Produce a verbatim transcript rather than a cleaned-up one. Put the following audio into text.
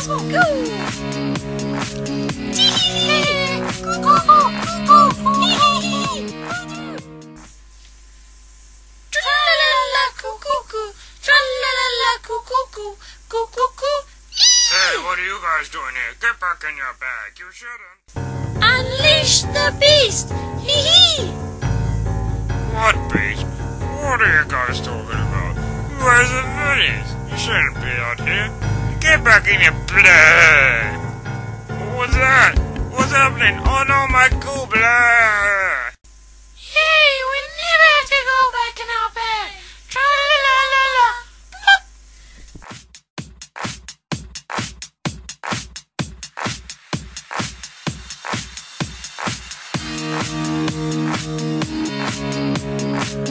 go! Cuckoo! Cuckoo! Tra-la-la-la, cuckoo! Tra-la-la-la, cuckoo! Cuckoo! Hey, what are you guys doing here? Get back in your bag. You shouldn't. Unleash the beast! Hee-hee! What beast? What are you guys talking about? You guys are bunnies. You shouldn't be out here. Get back in your bag. What was that? What's happening? Oh no, my cool blah. Hey, we never have to go back in our bag. Tra-la-la-la-la. Plop.